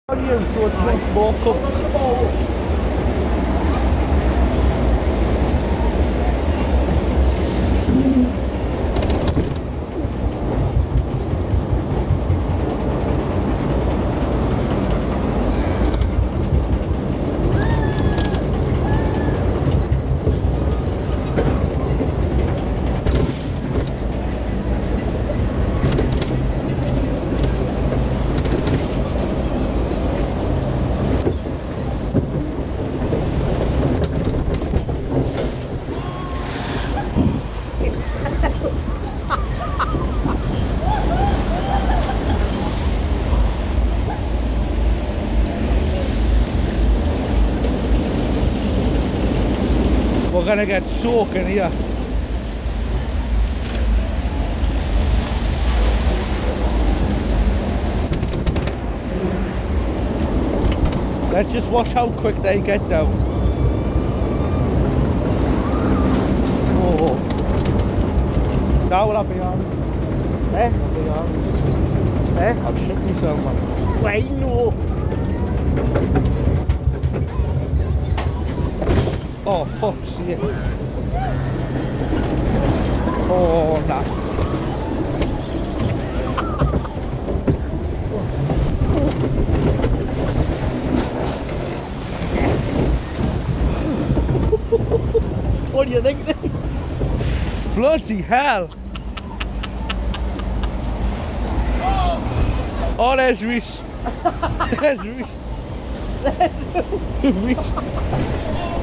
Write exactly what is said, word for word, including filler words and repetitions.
On you, so it's one more cup. We're gonna get soaking here. Let's just watch how quick they get down. Oh, now will I be on? Eh? I'll be on. Eh? I'll shit myself, man. Wait, no. Oh, fuck's sake. Oh, nah. What do you think? Bloody hell. Oh, there's Reese. There's Reese. Reese.